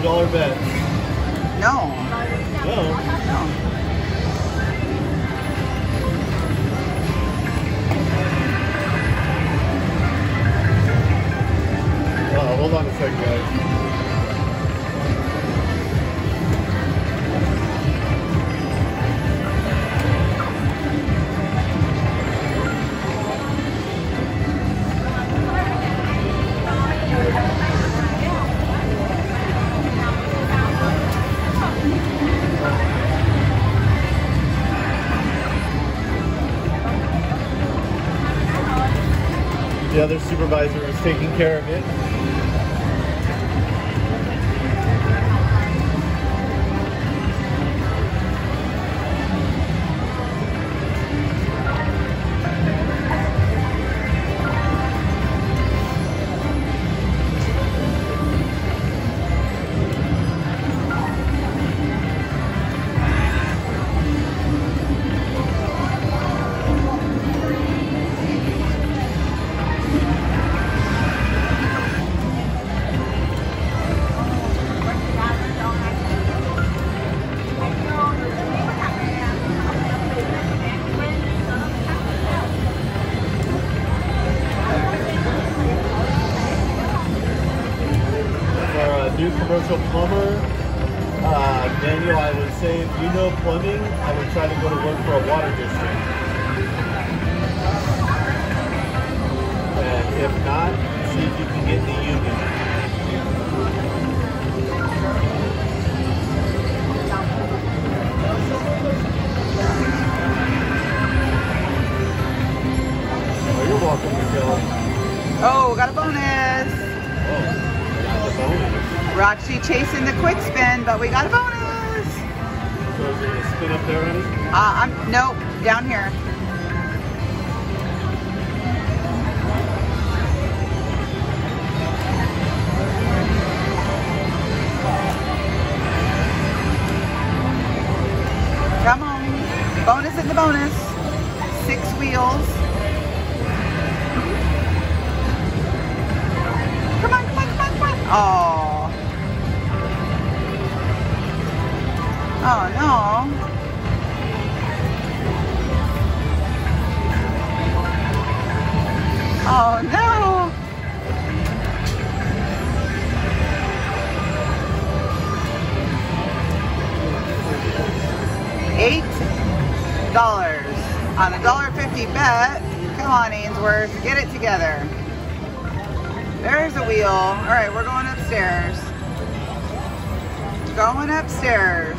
$2 bets. No. No. No. Hold on a second, guys. The other supervisor is taking care of it. New commercial plumber, Daniel, I would say if you know plumbing, I would try to go to work for a water district. And if not, see if you can get in the union. Oh, you're welcome, Michelle. Oh, got a bonus. Oh, got the bonus. We're actually chasing the quick spin, but we got a bonus. So is it going to spin up there, honey? Nope, down here. Come on. Bonus in the bonus. 6 wheels. Come on, come on, come on, come on. Oh. Oh no. Oh no. $8 on a $1.50 bet. Come on, Ainsworth, get it together. There's a wheel. All right, we're going upstairs. Going upstairs.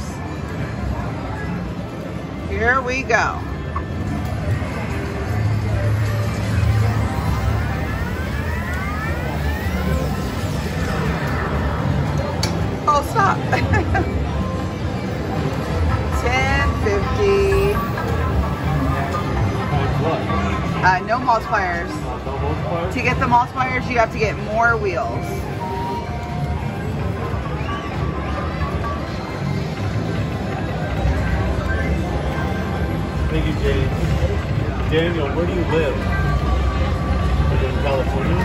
Here we go. Oh, stop. 10.50. What? No multipliers. No multipliers? To get the multipliers, you have to get more wheels. Thank you, James. Daniel, where do you live? Live in California?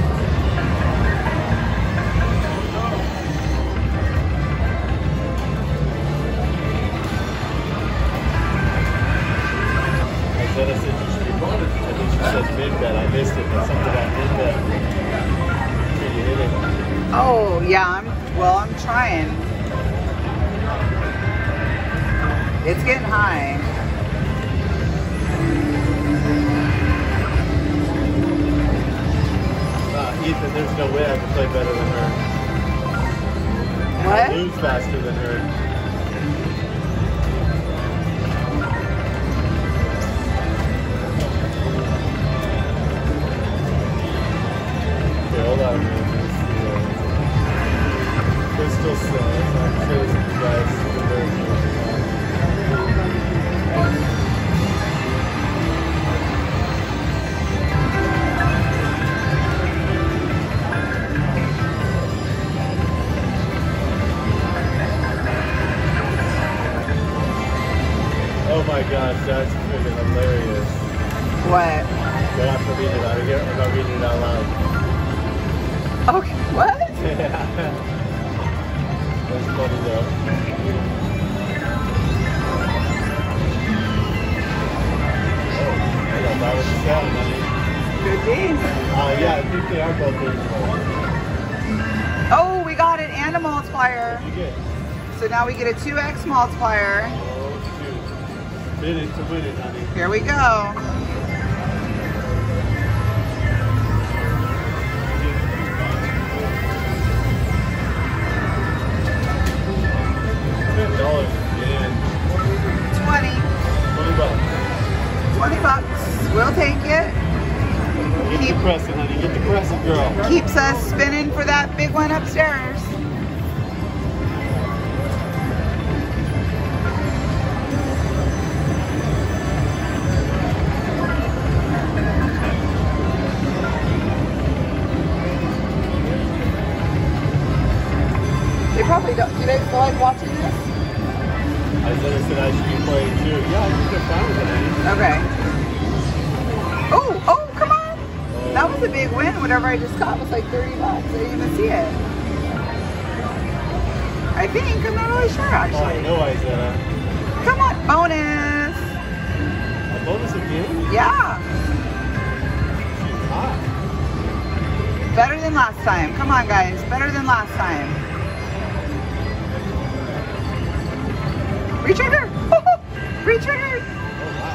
I said you should be bonus. I think she says mid-bet. I missed it, but something about mid-bet. Can you hit it? Oh, yeah, I'm trying. It's getting high. Ethan, there's no way I can play better than her. What? I lose faster than her. Okay, hold on a minute. Crystal says, I'm sure you guys see the version. Oh my gosh, that's freaking hilarious. What? Do I have to read it out here? I'm not reading it out loud. Okay, what? Yeah. That's funny though. Oh, that was the sound, honey. Good game. Yeah, I think they are both ainsworth. Oh, we got it, and a multiplier. What did you get? So now we get a 2x multiplier. Oh, shoot. Bid it to win it, honey. Here we go. $10 again. 20. 20 bucks. 20 bucks. We'll take it. Get the pressing, honey. Get the pressing, girl. Keeps us spinning for that big one upstairs. They probably don't. Do they feel like watching this? Isaiah said I should be playing too. Yeah, I think they're fine with it, honey. Okay. Oh, oh, come on. That was a big win. Whatever I just caught was like 30 bucks. I didn't even see it. I think. I'm not really sure, actually. Oh, no, Isaiah. Come on. Bonus. A bonus again? Yeah. She's hot. Better than last time. Come on, guys. Better than last time. Retrigger. Retrigger. Oh, wow.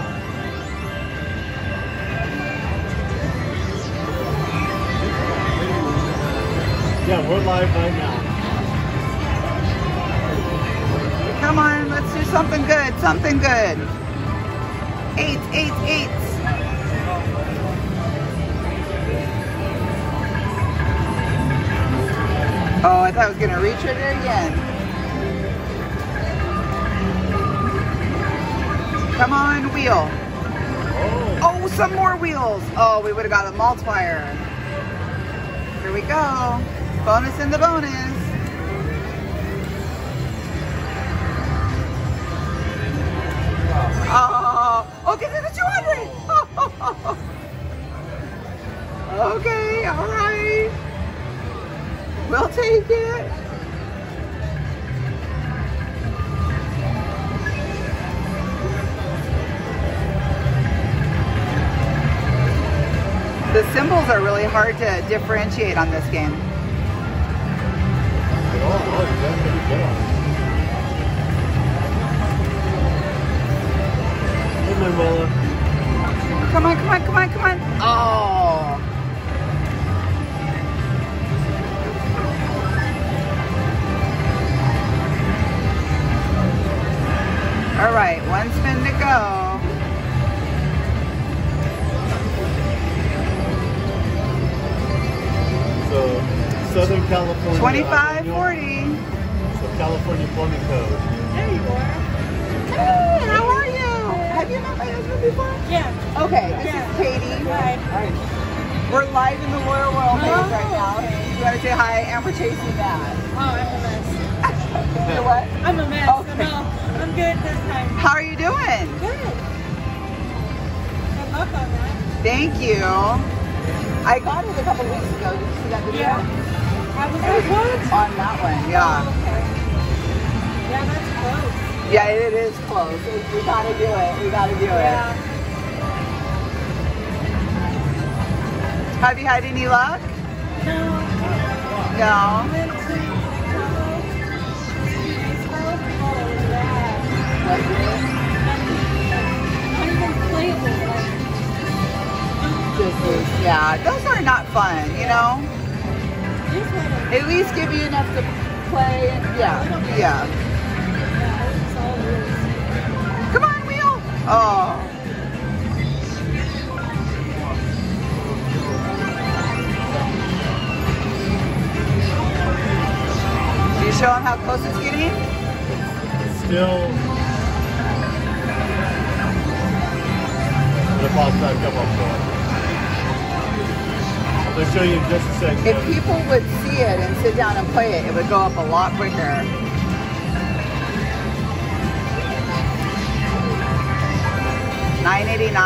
Yeah, we're live right now. Come on, let's do something good, something good. Eights, eights, eights. Oh, I thought I was gonna re-trigger again. Come on, wheel. Oh, some more wheels. Oh, we would have got a multiplier. Here we go. Bonus in the bonus. Oh, get to the 200. Okay, all right. We'll take it. The symbols are really hard to differentiate on this game. Come on, come on, come on, come on. Oh. All right, one spin to go. So, Southern California. 2540. So, California plumbing code. There you are. Hey, how are you? Have you met my husband before? Yeah. Okay, this is Katie. Hi. We're live in the Royal maze right now. You want to say hi? And we're chasing that. Oh, I'm a mess. You're what? I'm a mess. Okay. No, I'm good this time. How are you doing? Good. Good luck on that. Thank you. I got it a couple weeks ago. Did you see that video? Yeah. I was like, what? On that one, yeah. Oh, okay. Yeah, that's close. Yeah, it is close. We gotta do it. We gotta do Yeah. it. Have you had any luck? No. No. I went to baseball. Oh, it was bad. Was it? Not even playable. Yeah, those are not fun, you know? Just let it. At least give you enough to play. Yeah, yeah. Yeah, it's all rules. Come on, wheel. Oh. You show them how close it's getting? It's still. The ball side come up front. I'll show you in just a second. If people would see it and sit down and play it, it would go up a lot quicker. $9.89.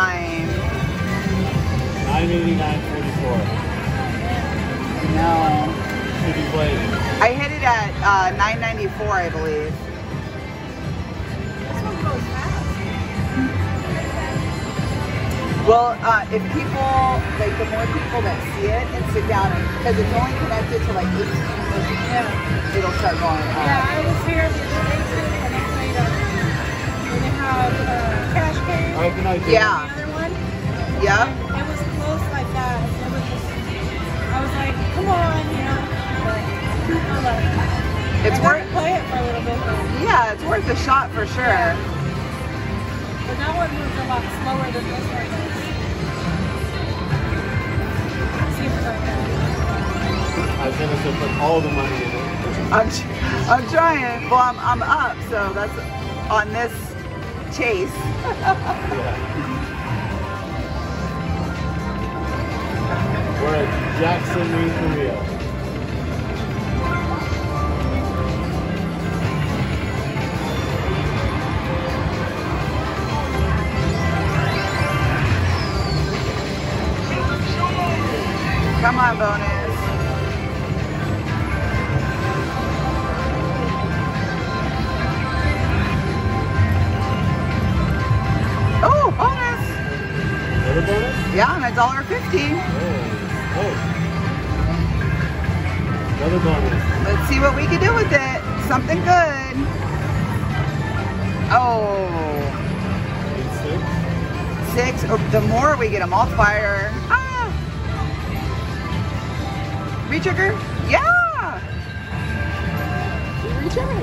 $9.89.44. No. Should be playing. I hit it at $9.94, I believe. This one goes fast. Well, if people, like the more people that see it and sit down, because it's only connected to like 18, Yeah. it'll start going on. Yeah, I was here the other day too, and they played when they have cash pay. Oh, good night. Yeah. The other one. Yep. It was close like that. It was just, I was like, come on, you know. But I'm like, It's I gotta worth, play it for a little bit. But yeah, it's worth a shot for sure. that one moves a lot slower than this one does. Let's see if it's like that. I was gonna say put all the money in it. I'm trying. Well, I'm up, so that's on this chase. Yeah. We're at Jackson, Korea. Come on, bonus. Oh, bonus. Another bonus? Yeah, and $1.50. Oh. Another bonus. Let's see what we can do with it. Something good. Oh. 6. 6. Oh, the more we get a multiplier. Ah. Retrigger? Yeah. Retrigger.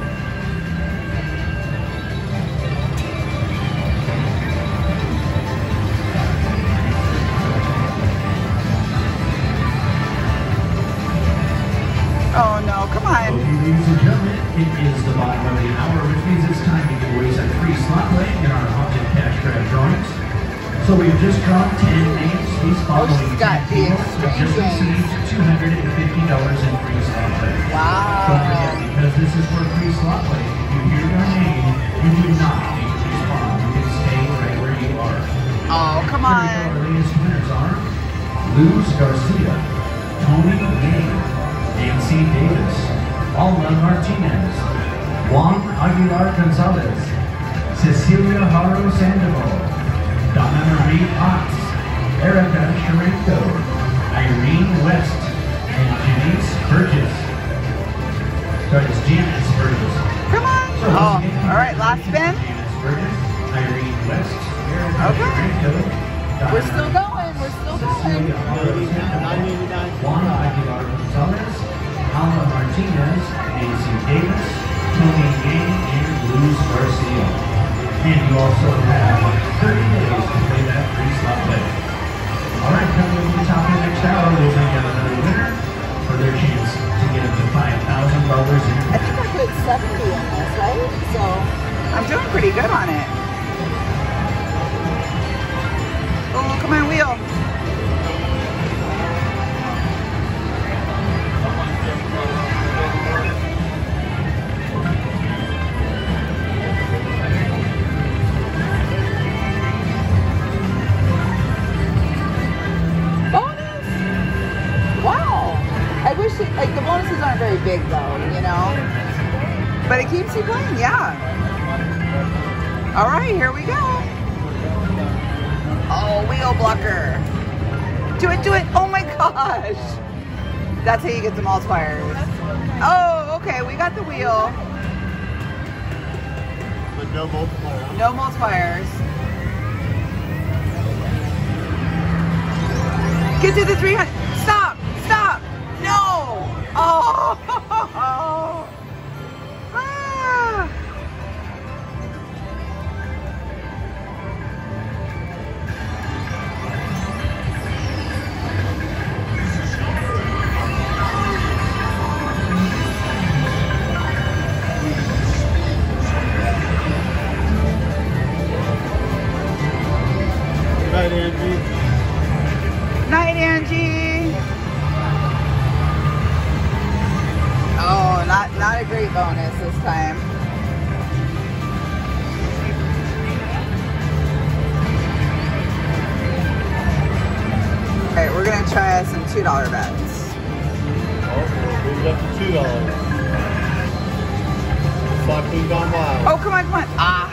Oh no, come on. Okay, ladies and gentlemen, it is the bottom of the hour, which means it's time to give away some free slot play in our object cash grab drawings. So we've just drawn 10 names. These following she's got 10 the people have just received $250 in free slot play. Wow. Don't forget, because this is for free slot play, if you hear your name, you do not need to respond. You can stay right where you are. Oh, come Here we go. on. Our latest winners are Luz Garcia, Tony Yang, Nancy Davis, Alma Martinez, Juan Aguilar Gonzalez, Cecilia Haro Sandoval, Donna Marie Potts, Erica Sharenko, Irene West, and Janice Burgess. Sorry, it's Janice Burgess. Come on. So, Oh, once again, all right, last spin. Janice Burgess, Irene West, Erica Okay. Sharenko, Donna We're still going. We're still going. Cecilia Haro Sandoval, Juan Aguilar Gonzalez, Alma Martinez, Nancy Davis, Tony Yang, and Luz Garcia. And you also have 30 days to play that free slot play. All right, coming to the top of the next hour, we'll bring out another winner for their chance to get up to $5,000 in I think I put 70 in this, right? So I'm doing pretty good on it. Oh, come on, wheel. Bonus! Wow! I wish it, like the bonuses aren't very big though, you know? But it keeps you playing, yeah. All right, here we go. Oh, wheel blocker. Do it, do it. Oh my gosh. That's how you get the multipliers. Oh, okay, we got the wheel. But no multiplier. Huh? No multipliers. Get to the 300. Stop, stop. No. Oh. Ah. Good night, Angie. Night, Angie. Oh, not a great bonus this time. All right, we're gonna try some $2 bets. Oh, we've got the $2. Spot Queen Gone Wild. Oh, come on, come on. Ah.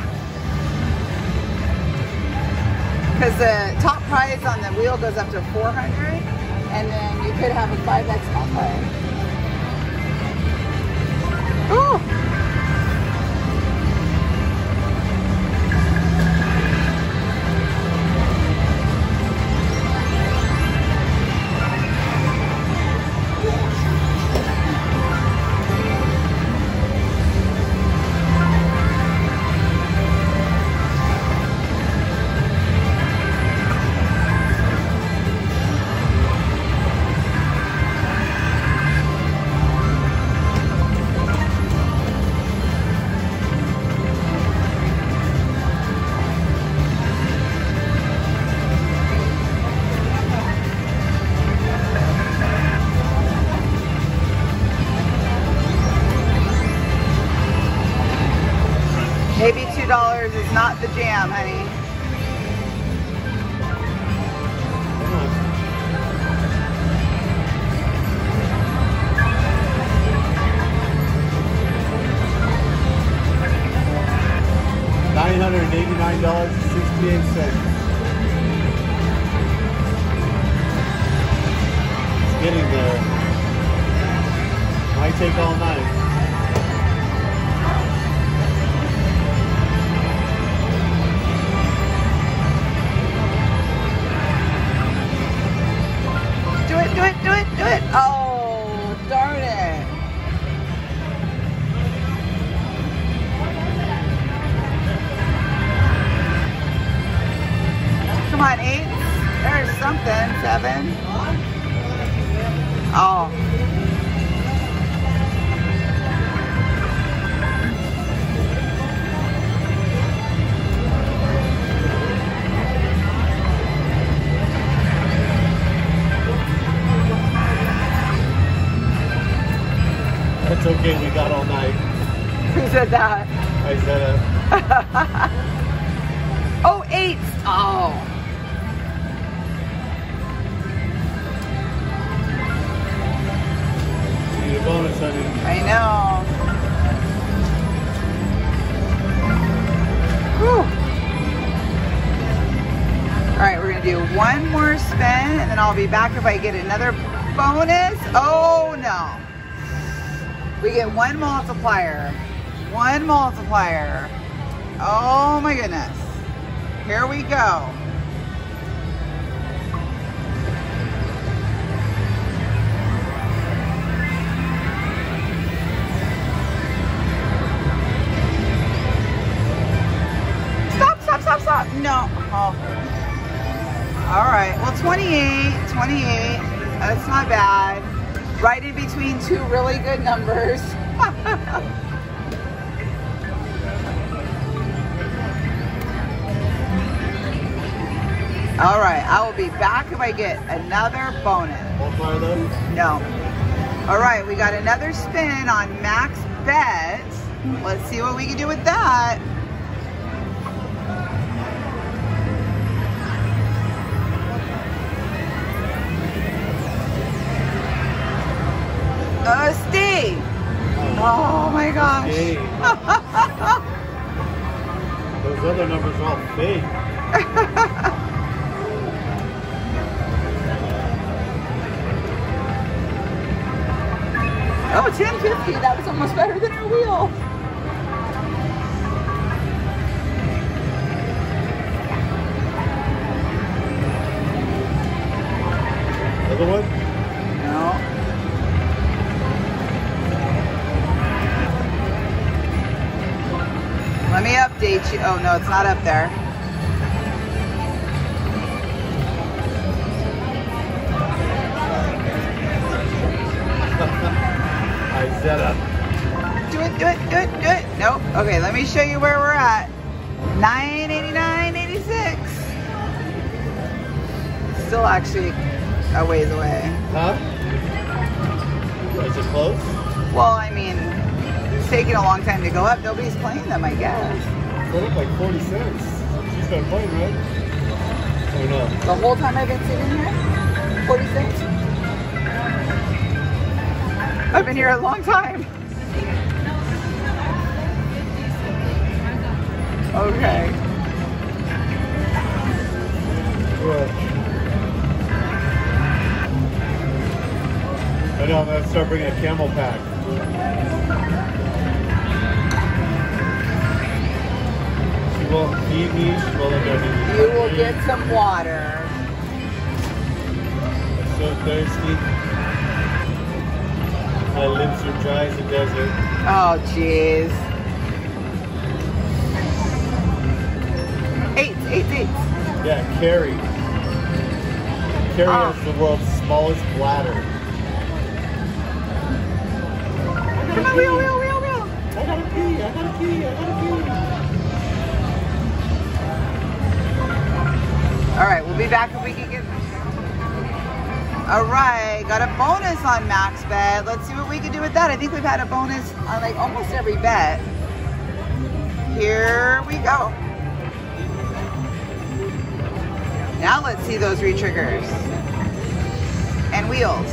Because the top prize on the wheel goes up to 400, and then you could have a 5X handpay. Ooh. Maybe $2 is not the jam, honey. $989.68. It's getting there. Might take all night. Do it, do it, do it, do it. Oh, darn it. Come on, 8. There's something. 7. Oh. It's okay, we got all night. Who said that? I said it. Oh, 8. Oh. Need a bonus, honey. I know. Whew. All right, we're gonna do one more spin and then I'll be back if I get another bonus. Oh no. We get one multiplier. One multiplier. Oh my goodness. Here we go. Stop, stop, stop, stop. No. Oh. All right. Well, 28. That's not bad. Right in between two really good numbers. All right, I will be back if I get another bonus. Multiplier though? No. All right, we got another spin on max bet. Let's see what we can do with that. Steve. Oh my gosh. Hey. Those other numbers are all fake. Oh, 1050. That was almost better than our wheel. Other one? No. Let me update you. Oh no, it's not up there. I set up. Do it, do it, do it, do it. Nope. Okay, let me show you where we're at. 989.86. Still actually a ways away. Huh? Is it close? Well, I mean, it's taking a long time to go up. Nobody's playing them, I guess. It's up like 40 cents. She's been playing, right? Oh no. The whole time I've been sitting here? 46? I've been here a long time. Okay. What? I know, I'm gonna start bringing a camel pack. She won't feed me, she won't let me. You will get some water. I'm so thirsty. My lips are dry as a desert. Oh, jeez. Eight. Yeah, Carrie. Carrie has the world's smallest bladder. Come on, wheel. I gotta pee. All right, we'll be back if we can get. All right, got a bonus on max bet. Let's see what we can do with that. I think we've had a bonus on like almost every bet. Here we go. Now let's see those re-triggers and wheels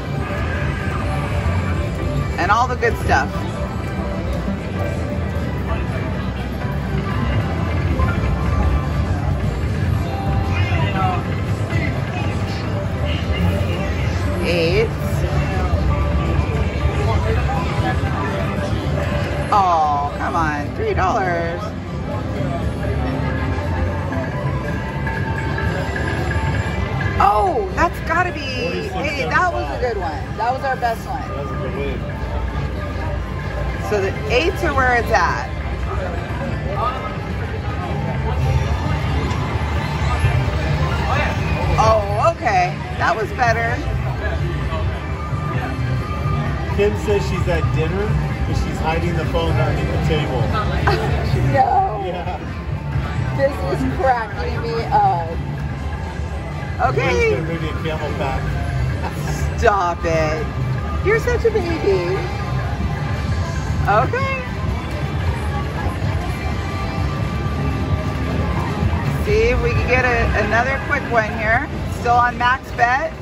and all the good stuff. Eight. Oh, come on, $3. Oh, that's gotta be. Hey, that was a good one. That was our best one. That was a good win. So the 8s are where it's at. Oh, okay. That was better. Kim says she's at dinner, but she's hiding the phone underneath the table. No. Yeah. This is cracking me up. Okay. Gonna bring me a camel pack. Stop it. You're such a baby. Okay. See if we can get another quick one here. Still on max bet.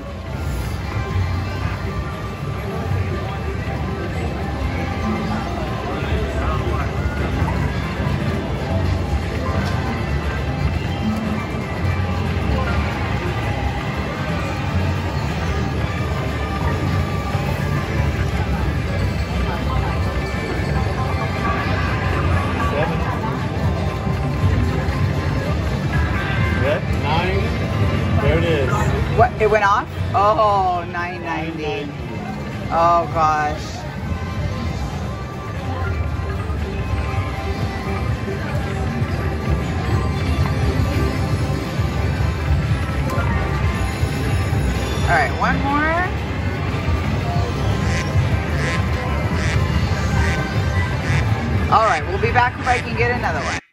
What, it went off? Oh, $9.90. Oh gosh. All right, one more. All right, we'll be back if I can get another one.